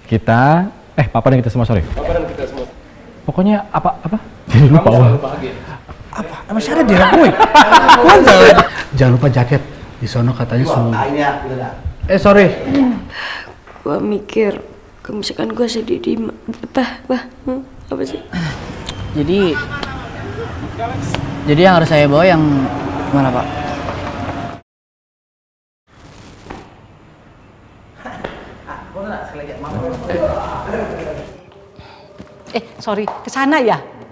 Kita, papa dan kita semua, sorry. Papa dan kita semua. Pokoknya apa? Jadi lupa. Kamu selalu bahagia. Apa? Emang syarat dia gue? Jangan lupa jaket. Di sono katanya semua. Sorry. Gua mikir, kalau misalkan gua sedih di apa sih? Jadi yang harus saya bawa yang mana, Pak? Sorry, ke sana ya?